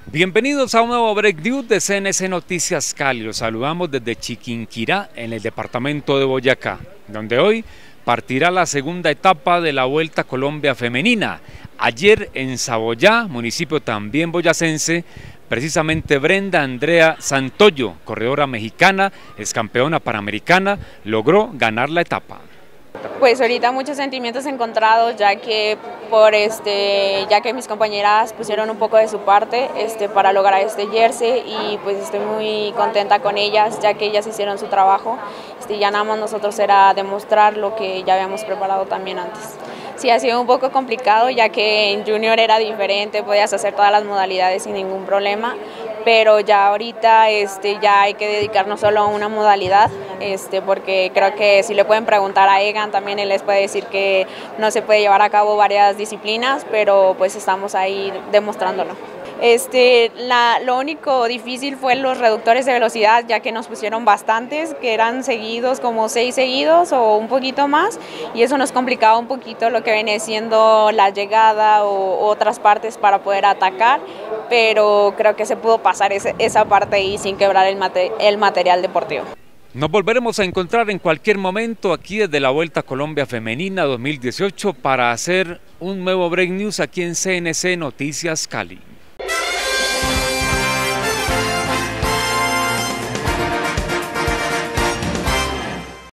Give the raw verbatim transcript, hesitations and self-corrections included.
Bienvenidos a un nuevo Break News de C N C Noticias Cali. Los saludamos desde Chiquinquirá, en el departamento de Boyacá, donde hoy partirá la segunda etapa de la Vuelta a Colombia Femenina. Ayer en Saboyá, municipio también boyacense, precisamente Brenda Andrea Santoyo, corredora mexicana, ex campeona panamericana, logró ganar la etapa. Pues ahorita muchos sentimientos encontrados, ya que por este, ya que mis compañeras pusieron un poco de su parte este, para lograr este jersey, y pues estoy muy contenta con ellas, ya que ellas hicieron su trabajo. Este, ya nada más nosotros era demostrar lo que ya habíamos preparado también antes. Sí, ha sido un poco complicado, ya que en junior era diferente, podías hacer todas las modalidades sin ningún problema, pero ya ahorita este, ya hay que dedicarnos solo a una modalidad, este, porque creo que si le pueden preguntar a Egan, también él les puede decir que no se puede llevar a cabo varias disciplinas, pero pues estamos ahí demostrándolo. Este, la, lo único difícil fue los reductores de velocidad, ya que nos pusieron bastantes, que eran seguidos, como seis seguidos o un poquito más, y eso nos complicaba un poquito lo que viene siendo la llegada o otras partes para poder atacar, pero creo que se pudo pasar ese, esa parte ahí sin quebrar el, mate, el material deportivo. Nos volveremos a encontrar en cualquier momento aquí desde la Vuelta a Colombia Femenina dos mil dieciocho para hacer un nuevo Break News aquí en C N C Noticias Cali.